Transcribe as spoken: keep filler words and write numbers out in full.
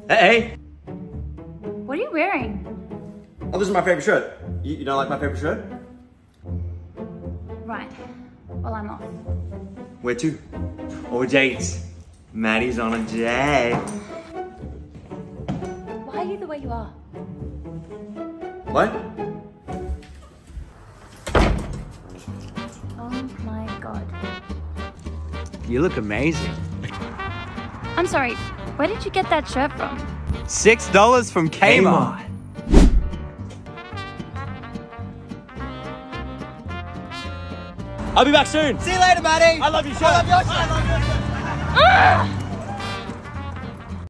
Hey! What are you wearing? Oh, this is my favorite shirt. You, you don't like my favorite shirt? Right. Well, I'm off. Where to? Oh, dates. Maddie's on a date. Why are you the way you are? What? Oh my god. You look amazing. I'm sorry, where did you get that shirt from? Six dollars from Kmart. I'll be back soon. See you later, buddy. I love your shirt. I love your shirt. Ah!